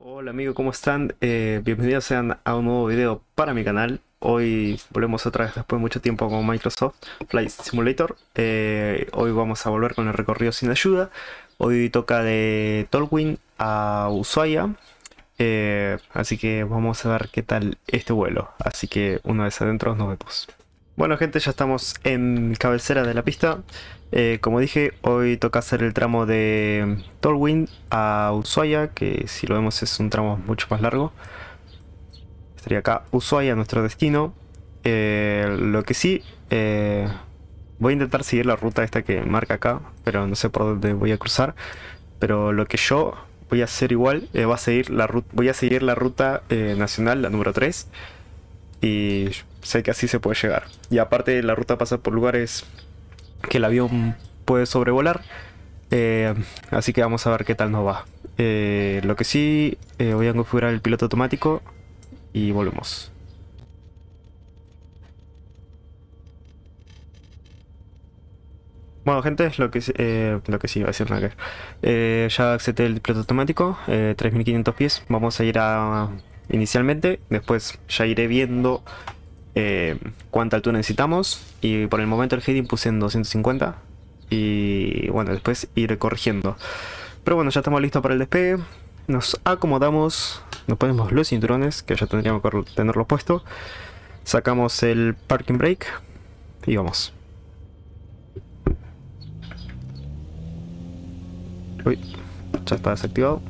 Hola amigo, ¿cómo están? Bienvenidos sean a un nuevo video para mi canal. Hoy volvemos otra vez después de mucho tiempo con Microsoft Flight Simulator. Hoy vamos a volver con el recorrido sin ayuda. Hoy toca de Tolwyn a Ushuaia. Así que vamos a ver qué tal este vuelo. Así que una vez adentro nos vemos. Bueno gente, ya estamos en cabecera de la pista. Como dije, hoy toca hacer el tramo de Tolwyn a Ushuaia, que si lo vemos es un tramo mucho más largo. Estaría acá Ushuaia, nuestro destino. Lo que sí, voy a intentar seguir la ruta esta que marca acá, pero no sé por dónde voy a cruzar. Pero lo que yo voy a hacer igual, voy a seguir la ruta nacional, la número 3. Y sé que así se puede llegar. Y aparte la ruta pasa por lugares que el avión puede sobrevolar. eh, Así que vamos a ver qué tal nos va. Lo que sí, voy a configurar el piloto automático y volvemos. Bueno gente, lo que sí iba a decir nada que ver. Ya acepté el piloto automático, 3500 pies. Vamos a ir a inicialmente, después ya iré viendo cuánta altura necesitamos, y por el momento el heading puse en 250 y bueno, después iré corrigiendo. Pero bueno, ya estamos listos para el despegue. Nos acomodamos, nos ponemos los cinturones, que ya tendríamos que tenerlos puestos. Sacamos el parking brake y vamos. Uy, ya está desactivado.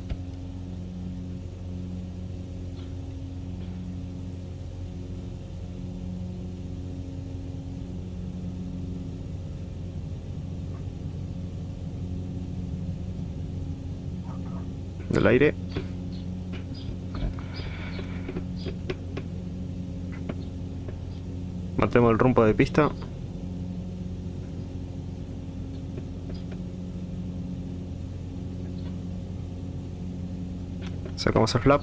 Del aire. Mantenemos el rumbo de pista. Sacamos el flap.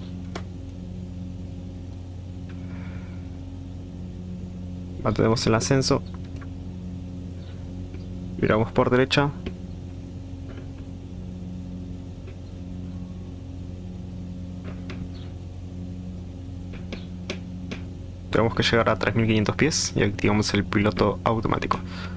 Mantenemos el ascenso. Viramos por derecha. Tenemos que llegar a 3500 pies y activamos el piloto automático.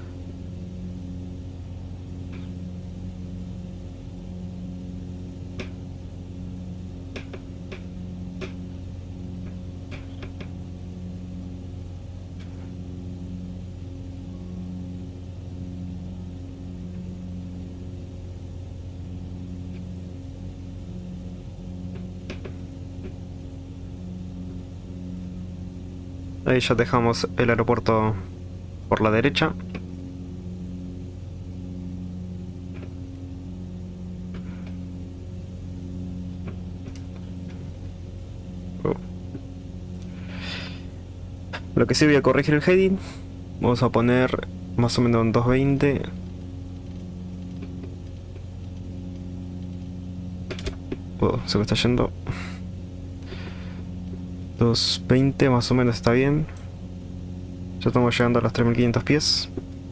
Ahí ya dejamos el aeropuerto por la derecha. Oh. Lo que sí, voy a corregir el heading. Vamos a poner más o menos en 220. Oh, se me está yendo. 220 más o menos está bien. Ya estamos llegando a los 3500 pies.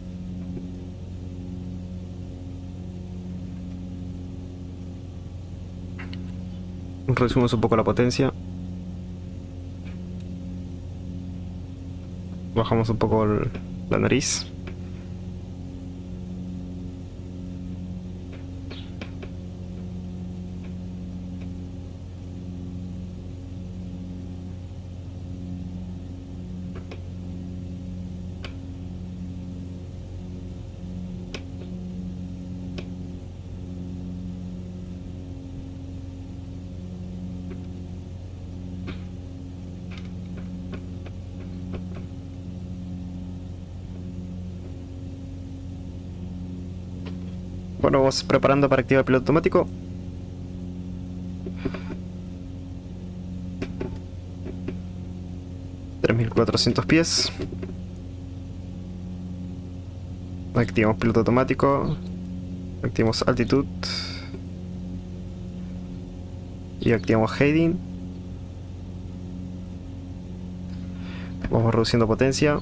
Reducimos un poco la potencia. Bajamos un poco la nariz. Bueno, vamos preparando para activar el piloto automático. $3400 pies. Activamos piloto automático. Activamos altitud. Y activamos heading. Vamos reduciendo potencia.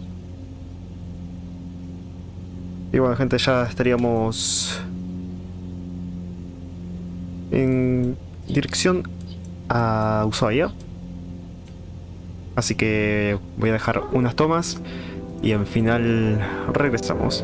Y bueno gente, ya estaríamos en dirección a Ushuaia. Así que voy a dejar unas tomas y al final regresamos.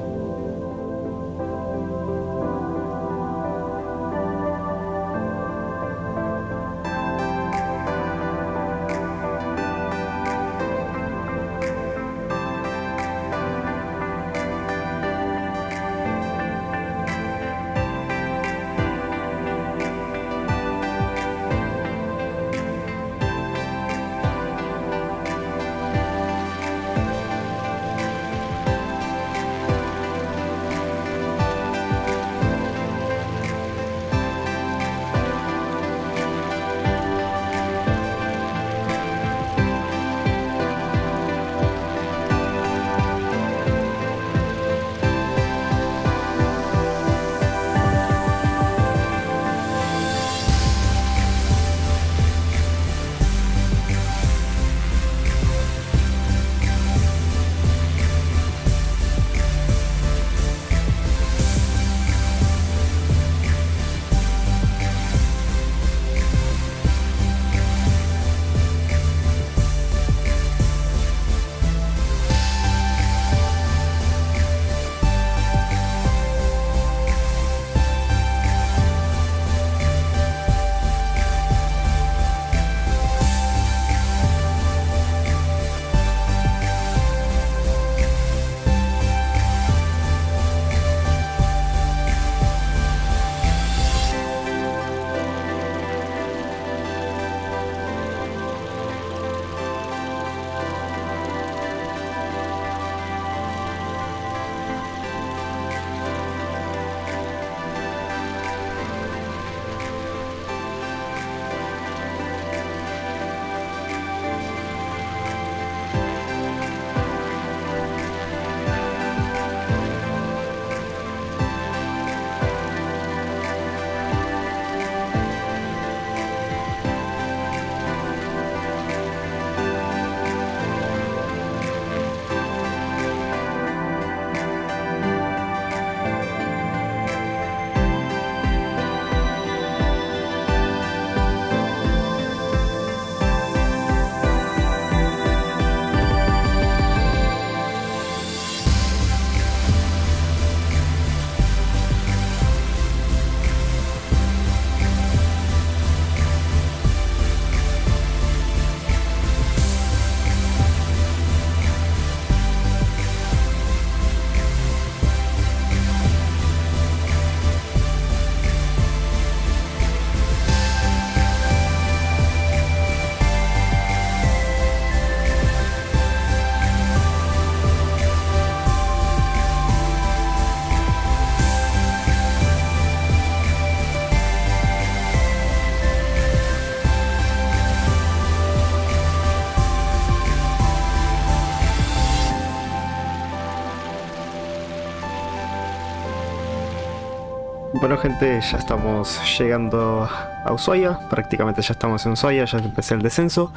Bueno gente, ya estamos llegando a Ushuaia, prácticamente ya estamos en Ushuaia, ya empecé el descenso.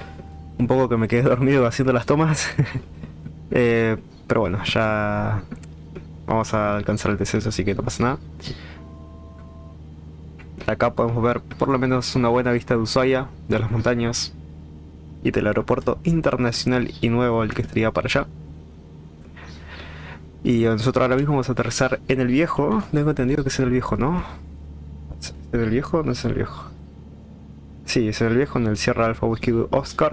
Un poco que me quedé dormido haciendo las tomas, pero bueno, ya vamos a alcanzar el descenso, así que no pasa nada. Acá podemos ver por lo menos una buena vista de Ushuaia, de las montañas y del aeropuerto internacional y nuevo el que estaría para allá. Y nosotros ahora mismo vamos a aterrizar en el viejo. Tengo entendido que es en el viejo, ¿no? ¿Es en el viejo o no es en el viejo? Sí, es en el viejo, en el Sierra Alpha Whiskey Oscar.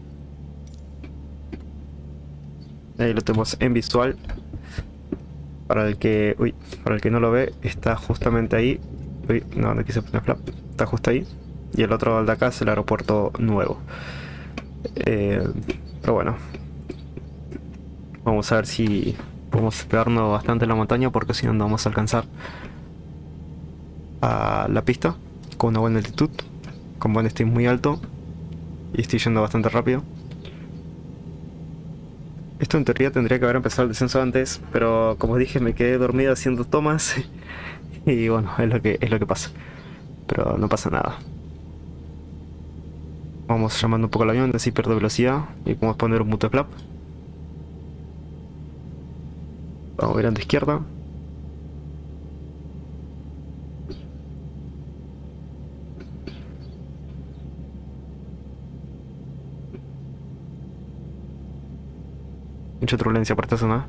Ahí lo tenemos en visual. Para el que... Uy, para el que no lo ve, está justamente ahí. Uy, no quise poner flap. Está justo ahí. Y el otro de acá es el aeropuerto nuevo. Pero bueno. Vamos a ver si podemos pegarnos bastante en la montaña, porque si no, no vamos a alcanzar a la pista con una buena altitud. Con buen steam muy alto. Y estoy yendo bastante rápido. Esto en teoría tendría que haber empezado el descenso antes, pero como dije me quedé dormido haciendo tomas. Y bueno, es lo que pasa. Pero no pasa nada. Vamos llamando un poco al avión, así pierdo velocidad. Y podemos poner un mute flap. Vamos mirando a izquierda. Mucha turbulencia por esta zona.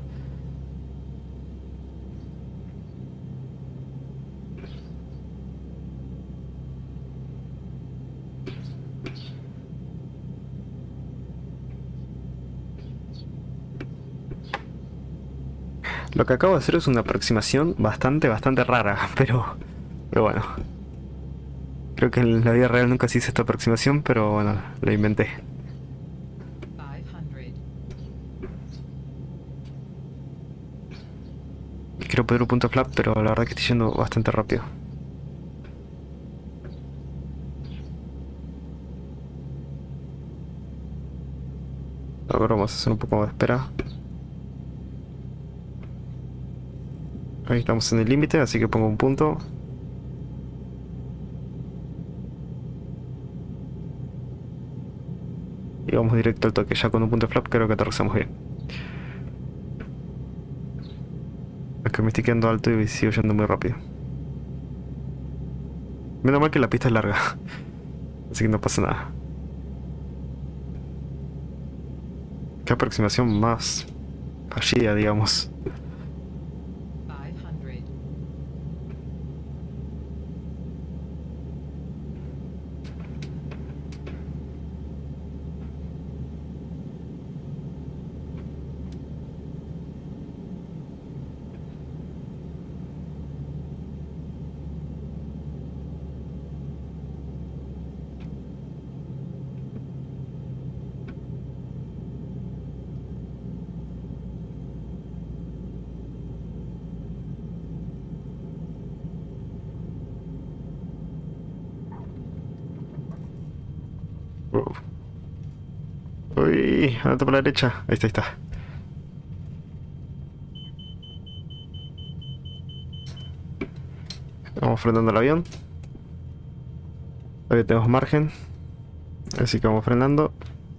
Lo que acabo de hacer es una aproximación bastante rara, pero bueno. Creo que en la vida real nunca se hizo esta aproximación, pero bueno, la inventé. Quiero poner un punto flap, pero la verdad que estoy yendo bastante rápido. A ver, vamos a hacer un poco de espera. Ahí estamos en el límite, así que pongo un punto. Y vamos directo al toque. Ya con un punto de flap creo que aterrizamos bien. Es que me estoy quedando alto y sigo yendo muy rápido. Menos mal que la pista es larga. Así que no pasa nada. Qué aproximación más fallida, digamos. Uy, anda por la derecha. Ahí está, ahí está. Vamos frenando el avión. Todavía tenemos margen. Así que vamos frenando.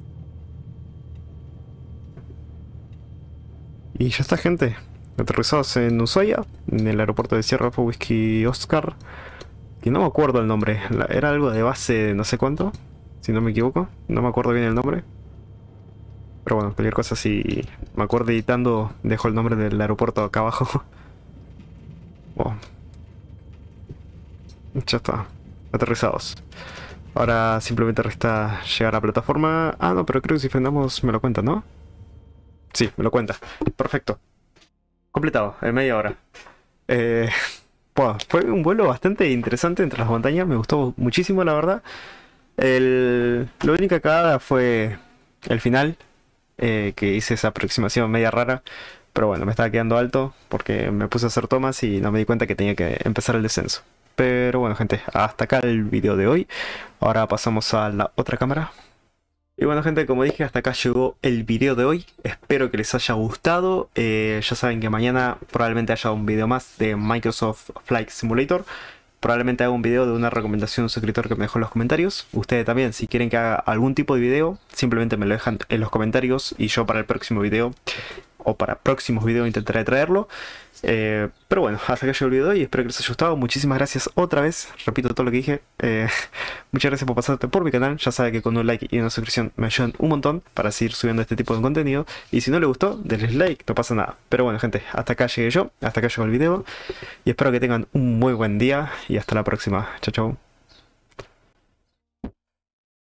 Y ya está, gente. Aterrizados en Ushuaia, en el aeropuerto de Sierra Alpha Whiskey Oscar. Que no me acuerdo el nombre. Era algo de base de no sé cuánto. Si no me equivoco. No me acuerdo bien el nombre. Pero bueno, cualquier cosa, si me acuerdo editando, dejo el nombre del aeropuerto acá abajo. Bueno, ya está. Aterrizados. Ahora simplemente resta llegar a la plataforma. Ah, no, pero creo que si frenamos me lo cuenta, ¿no? Sí, me lo cuenta. Perfecto. Completado, en media hora. Bueno, fue un vuelo bastante interesante entre las montañas. Me gustó muchísimo, la verdad. La única cagada fue el final. Que hice esa aproximación media rara. Pero bueno, me estaba quedando alto porque me puse a hacer tomas y no me di cuenta que tenía que empezar el descenso. Pero bueno, gente, hasta acá el video de hoy. Ahora pasamos a la otra cámara. Y bueno, gente, como dije, hasta acá llegó el video de hoy. Espero que les haya gustado. Ya saben que mañana probablemente haya un video más de Microsoft Flight Simulator. Probablemente haga un video de una recomendación de un suscriptor que me dejó en los comentarios. Ustedes también, si quieren que haga algún tipo de video, simplemente me lo dejan en los comentarios y yo para el próximo video o para próximos videos intentaré traerlo. Pero bueno, hasta acá llegó el video de hoy. Espero que les haya gustado. Muchísimas gracias otra vez. Repito todo lo que dije. Muchas gracias por pasarte por mi canal. Ya saben que con un like y una suscripción me ayudan un montón para seguir subiendo este tipo de contenido. Y si no les gustó, denles like, no pasa nada. Pero bueno, gente, hasta acá llegué yo. Hasta acá llegó el video. Y espero que tengan un muy buen día. Y hasta la próxima. Chao, chao.